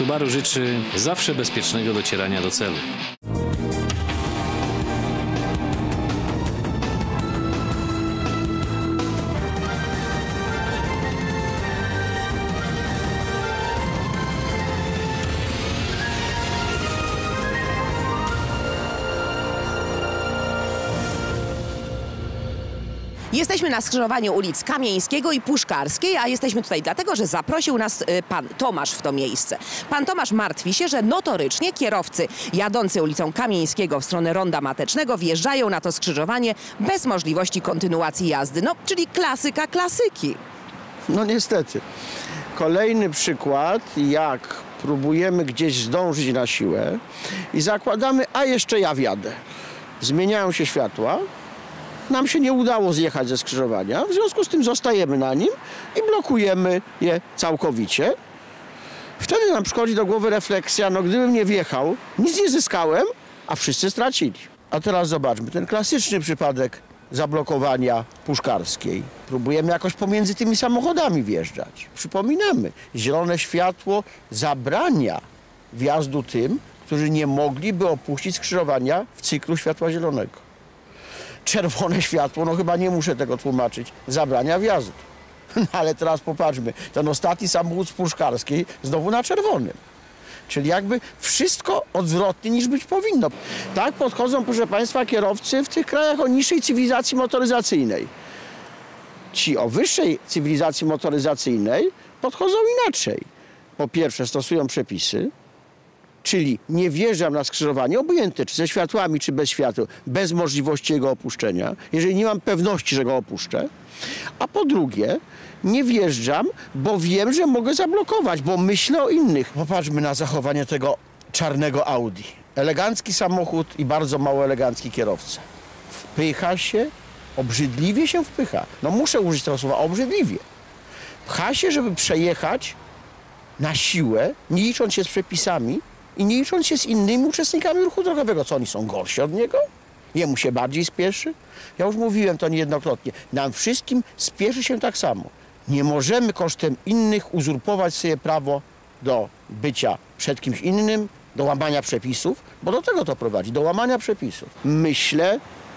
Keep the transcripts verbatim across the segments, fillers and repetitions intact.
Subaru życzy zawsze bezpiecznego docierania do celu. Jesteśmy na skrzyżowaniu ulic Kamieńskiego i Puszkarskiej, a jesteśmy tutaj dlatego, że zaprosił nas pan Tomasz w to miejsce. Pan Tomasz martwi się, że notorycznie kierowcy jadący ulicą Kamieńskiego w stronę Ronda Matecznego wjeżdżają na to skrzyżowanie bez możliwości kontynuacji jazdy. No, czyli klasyka klasyki. No niestety. Kolejny przykład, jak próbujemy gdzieś zdążyć na siłę i zakładamy, a jeszcze ja wjadę. Zmieniają się światła. Nam się nie udało zjechać ze skrzyżowania, w związku z tym zostajemy na nim i blokujemy je całkowicie. Wtedy nam przychodzi do głowy refleksja, no gdybym nie wjechał, nic nie zyskałem, a wszyscy stracili. A teraz zobaczmy, ten klasyczny przypadek zablokowania Puszkarskiej. Próbujemy jakoś pomiędzy tymi samochodami wjeżdżać. Przypominamy, zielone światło zabrania wjazdu tym, którzy nie mogliby opuścić skrzyżowania w cyklu światła zielonego. Czerwone światło, no chyba nie muszę tego tłumaczyć, zabrania wjazdu. No, ale teraz popatrzmy, ten ostatni samochód z Puszkarskiej znowu na czerwonym. Czyli jakby wszystko odwrotnie niż być powinno. Tak podchodzą, proszę Państwa, kierowcy w tych krajach o niższej cywilizacji motoryzacyjnej. Ci o wyższej cywilizacji motoryzacyjnej podchodzą inaczej. Po pierwsze stosują przepisy, czyli nie wjeżdżam na skrzyżowanie, obojętne czy ze światłami, czy bez świateł, bez możliwości jego opuszczenia, jeżeli nie mam pewności, że go opuszczę. A po drugie, nie wjeżdżam, bo wiem, że mogę zablokować, bo myślę o innych. Popatrzmy na zachowanie tego czarnego Audi. Elegancki samochód i bardzo mało elegancki kierowca. Wpycha się, obrzydliwie się wpycha. No muszę użyć tego słowa, obrzydliwie. Pcha się, żeby przejechać na siłę, nie licząc się z przepisami, i nie licząc się z innymi uczestnikami ruchu drogowego. Co, oni są gorsi od niego? Jemu się bardziej spieszy? Ja już mówiłem to niejednokrotnie. Nam wszystkim spieszy się tak samo. Nie możemy kosztem innych uzurpować sobie prawo do bycia przed kimś innym, do łamania przepisów, bo do tego to prowadzi, do łamania przepisów. Myślę,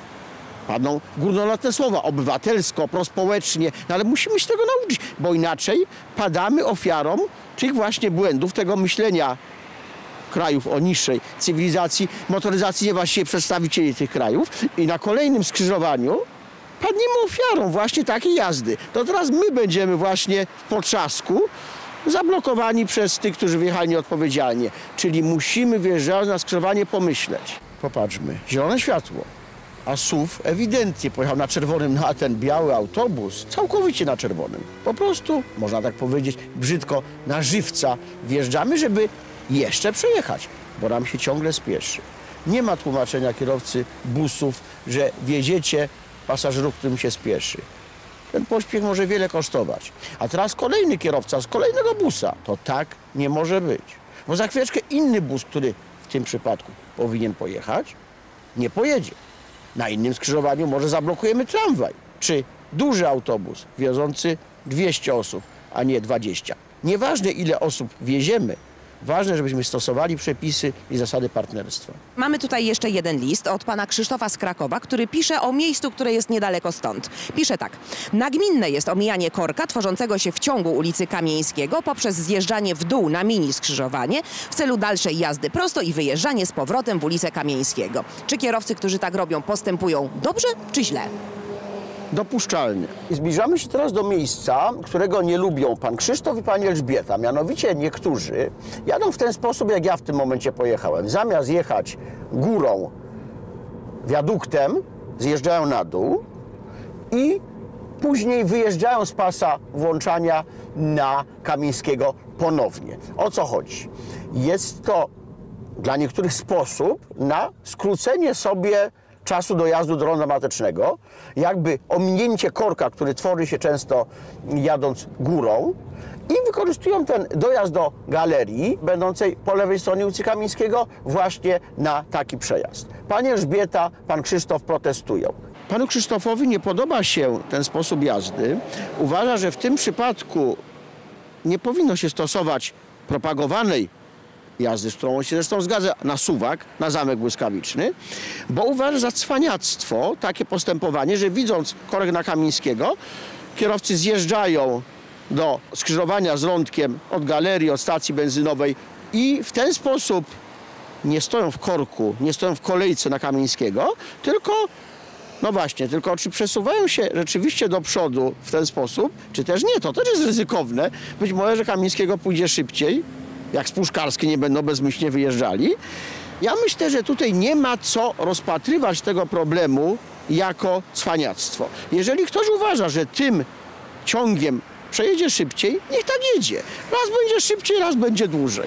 padną górnolotne słowa, obywatelsko, prospołecznie, no ale musimy się tego nauczyć, bo inaczej padamy ofiarą tych właśnie błędów, tego myślenia krajów o niższej cywilizacji, motoryzacji, nie właściwie przedstawicieli tych krajów i na kolejnym skrzyżowaniu padniemy ofiarą właśnie takiej jazdy. To teraz my będziemy właśnie w potrzasku zablokowani przez tych, którzy wjechali nieodpowiedzialnie. Czyli musimy, wjeżdżając na skrzyżowanie, pomyśleć. Popatrzmy, zielone światło, a S U V ewidentnie pojechał na czerwonym, no a ten biały autobus całkowicie na czerwonym. Po prostu, można tak powiedzieć brzydko, na żywca wjeżdżamy, żeby jeszcze przejechać, bo nam się ciągle spieszy. Nie ma tłumaczenia kierowcy busów, że wieziecie pasażerów, którym się spieszy. Ten pośpiech może wiele kosztować. A teraz kolejny kierowca z kolejnego busa. To tak nie może być. Bo za chwileczkę inny bus, który w tym przypadku powinien pojechać, nie pojedzie. Na innym skrzyżowaniu może zablokujemy tramwaj. Czy duży autobus wiozący dwieście osób, a nie dwadzieścia. Nieważne, ile osób wieziemy, ważne, żebyśmy stosowali przepisy i zasady partnerstwa. Mamy tutaj jeszcze jeden list od pana Krzysztofa z Krakowa, który pisze o miejscu, które jest niedaleko stąd. Pisze tak. Nagminne jest omijanie korka tworzącego się w ciągu ulicy Kamieńskiego poprzez zjeżdżanie w dół na mini skrzyżowanie w celu dalszej jazdy prosto i wyjeżdżanie z powrotem w ulicę Kamieńskiego. Czy kierowcy, którzy tak robią, postępują dobrze czy źle? Dopuszczalnie. I zbliżamy się teraz do miejsca, którego nie lubią pan Krzysztof i pani Elżbieta. Mianowicie niektórzy jadą w ten sposób, jak ja w tym momencie pojechałem. Zamiast jechać górą, wiaduktem, zjeżdżają na dół i później wyjeżdżają z pasa włączania na Kamieńskiego ponownie. O co chodzi? Jest to dla niektórych sposób na skrócenie sobie czasu dojazdu do Ronda Matecznego, jakby ominięcie korka, który tworzy się często jadąc górą, i wykorzystują ten dojazd do galerii będącej po lewej stronie ulicy Kamieńskiego właśnie na taki przejazd. Pani Elżbieta, pan Krzysztof protestują. Panu Krzysztofowi nie podoba się ten sposób jazdy. Uważa, że w tym przypadku nie powinno się stosować propagowanej jazdy, z którą on się zresztą zgadza, na Suwak, na Zamek Błyskawiczny, bo uważa za cwaniactwo takie postępowanie, że widząc korek na Kamińskiego, kierowcy zjeżdżają do skrzyżowania z rądkiem od galerii, od stacji benzynowej i w ten sposób nie stoją w korku, nie stoją w kolejce na Kamińskiego, tylko, no właśnie, tylko czy przesuwają się rzeczywiście do przodu w ten sposób, czy też nie, to też jest ryzykowne. Być może, że Kamińskiego pójdzie szybciej, jak z Puszkarskiej nie będą bezmyślnie wyjeżdżali. Ja myślę, że tutaj nie ma co rozpatrywać tego problemu jako cwaniactwo. Jeżeli ktoś uważa, że tym ciągiem przejedzie szybciej, niech tak jedzie. Raz będzie szybciej, raz będzie dłużej.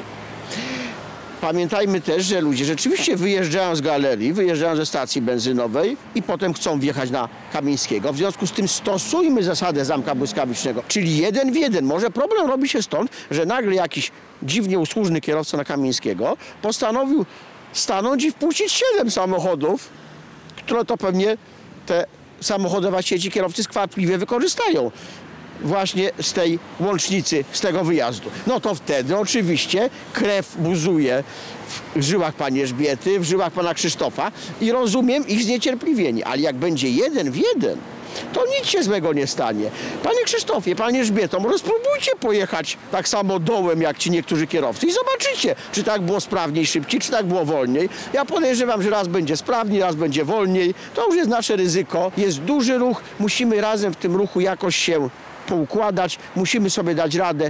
Pamiętajmy też, że ludzie rzeczywiście wyjeżdżają z galerii, wyjeżdżają ze stacji benzynowej i potem chcą wjechać na Kamińskiego. W związku z tym stosujmy zasadę Zamka Błyskawicznego, czyli jeden w jeden. Może problem robi się stąd, że nagle jakiś dziwnie usłużny kierowca na Kamińskiego postanowił stanąć i wpuścić siedem samochodów, które to pewnie te samochodowe sieci kierowcy skwapliwie wykorzystają właśnie z tej łącznicy, z tego wyjazdu. No to wtedy oczywiście krew buzuje w żyłach pani Elżbiety, w żyłach pana Krzysztofa i rozumiem ich zniecierpliwienie, ale jak będzie jeden w jeden, to nic się złego nie stanie. Panie Krzysztofie, panie Elżbieto, może spróbujcie pojechać tak samo dołem jak ci niektórzy kierowcy i zobaczycie, czy tak było sprawniej, szybciej, czy tak było wolniej. Ja podejrzewam, że raz będzie sprawniej, raz będzie wolniej. To już jest nasze ryzyko. Jest duży ruch, musimy razem w tym ruchu jakoś się poukładać, musimy sobie dać radę.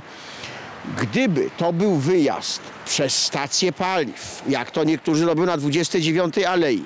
Gdyby to był wyjazd przez stację paliw, jak to niektórzy robią na dwudziestej dziewiątej Alei,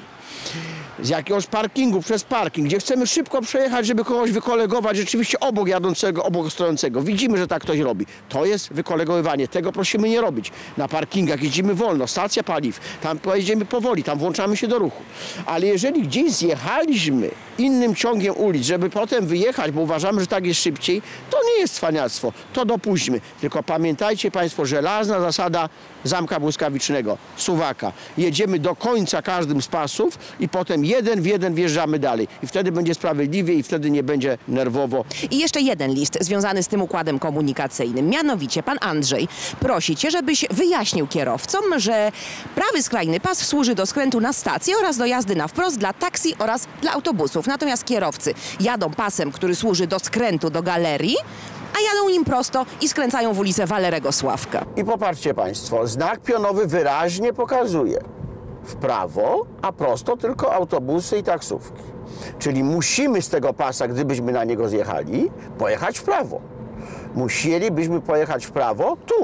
z jakiegoś parkingu przez parking, gdzie chcemy szybko przejechać, żeby kogoś wykolegować rzeczywiście obok jadącego, obok stojącego. Widzimy, że tak ktoś robi. To jest wykolegowywanie. Tego prosimy nie robić. Na parkingach jeździmy wolno, stacja paliw, tam pojedziemy powoli, tam włączamy się do ruchu. Ale jeżeli gdzieś zjechaliśmy innym ciągiem ulic, żeby potem wyjechać, bo uważamy, że tak jest szybciej, to nie jest cwaniactwo. To dopuśćmy. Tylko pamiętajcie państwo, żelazna zasada Zamka Błyskawicznego, Suwaka. Jedziemy do końca każdym z pasów i potem jeden w jeden wjeżdżamy dalej. I wtedy będzie sprawiedliwie i wtedy nie będzie nerwowo. I jeszcze jeden list związany z tym układem komunikacyjnym. Mianowicie pan Andrzej prosi cię, żebyś wyjaśnił kierowcom, że prawy skrajny pas służy do skrętu na stację oraz do jazdy na wprost dla taksi oraz dla autobusów. Natomiast kierowcy jadą pasem, który służy do skrętu do galerii, a jadą nim prosto i skręcają w ulicę Walerego Sławka. I popatrzcie państwo, znak pionowy wyraźnie pokazuje w prawo, a prosto tylko autobusy i taksówki. Czyli musimy z tego pasa, gdybyśmy na niego zjechali, pojechać w prawo. Musielibyśmy pojechać w prawo tu.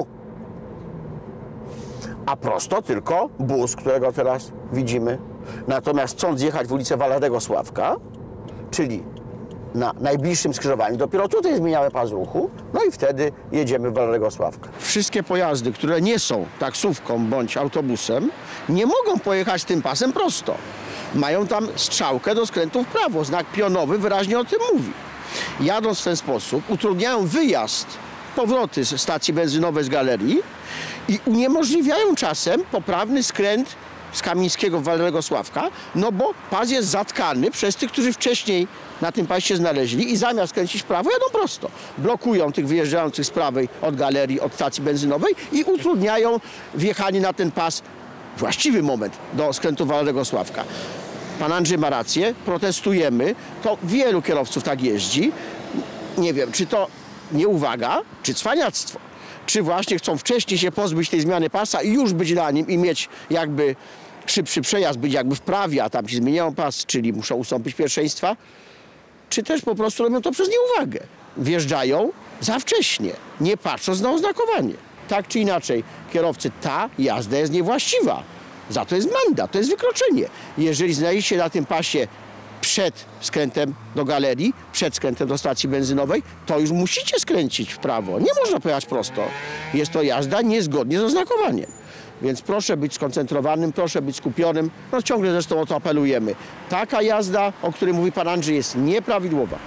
A prosto tylko bus, którego teraz widzimy. Natomiast chcąc jechać w ulicę Walerego Sławka, czyli na najbliższym skrzyżowaniu, dopiero tutaj zmieniamy pas ruchu, no i wtedy jedziemy w Walerego Sławka. Wszystkie pojazdy, które nie są taksówką bądź autobusem, nie mogą pojechać tym pasem prosto. Mają tam strzałkę do skrętu w prawo. Znak pionowy wyraźnie o tym mówi. Jadąc w ten sposób, utrudniają wyjazd, powroty z stacji benzynowej z galerii i uniemożliwiają czasem poprawny skręt z Kamińskiego w Walerego Sławka, no bo pas jest zatkany przez tych, którzy wcześniej na tym pasie się znaleźli i zamiast kręcić w prawo, jadą prosto. Blokują tych wyjeżdżających z prawej od galerii, od stacji benzynowej i utrudniają wjechanie na ten pas w właściwy moment do skrętu Walerego Sławka. Pan Andrzej ma rację, protestujemy, to wielu kierowców tak jeździ. Nie wiem, czy to nieuwaga, czy cwaniactwo. Czy właśnie chcą wcześniej się pozbyć tej zmiany pasa i już być na nim i mieć jakby szybszy przejazd, być jakby w prawie, a tam się zmieniają pas, czyli muszą ustąpić pierwszeństwa. Czy też po prostu robią to przez nieuwagę. Wjeżdżają za wcześnie, nie patrząc na oznakowanie. Tak czy inaczej, kierowcy, ta jazda jest niewłaściwa. Za to jest mandat, to jest wykroczenie. Jeżeli znajdziecie na tym pasie przed skrętem do galerii, przed skrętem do stacji benzynowej, to już musicie skręcić w prawo. Nie można pojechać prosto. Jest to jazda niezgodnie z oznakowaniem. Więc proszę być skoncentrowanym, proszę być skupionym. No ciągle zresztą o to apelujemy. Taka jazda, o której mówi pan Andrzej, jest nieprawidłowa.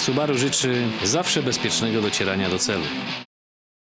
Subaru życzy zawsze bezpiecznego docierania do celu.